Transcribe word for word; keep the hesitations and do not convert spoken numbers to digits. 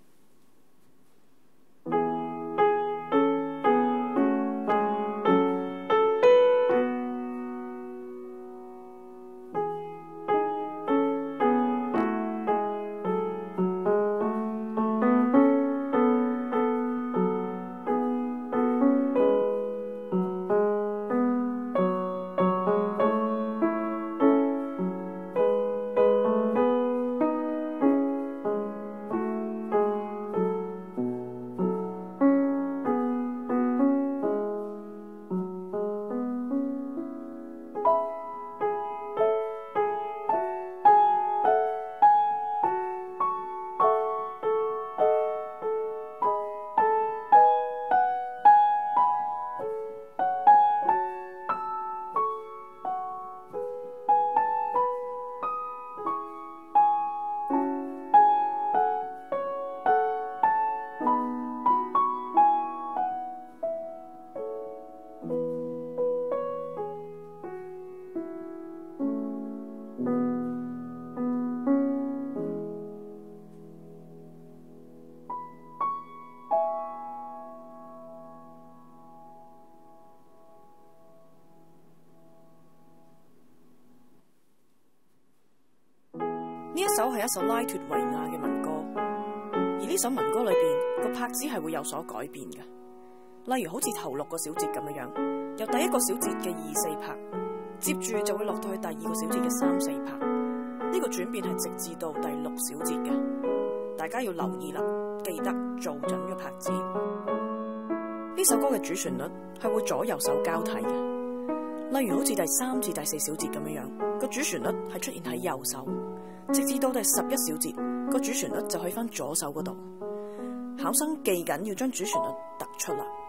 呢一首係一首拉脱維亞嘅民歌，而呢首民歌裏邊個拍子係會有所改變嘅。例如好似頭六個小節咁樣樣，由第一個小節嘅二四拍，接住就會落到去第二個小節嘅三四拍。呢個轉變係直至到第六小節嘅，大家要留意啦，記得做準個拍子。呢首歌嘅主旋律係會左右手交替嘅，例如好似第三至第四小節咁樣樣，個主旋律係出現喺右手。直至到第十一小節，個主旋律就去返左手嗰度。考生記緊要將主旋律突出啦。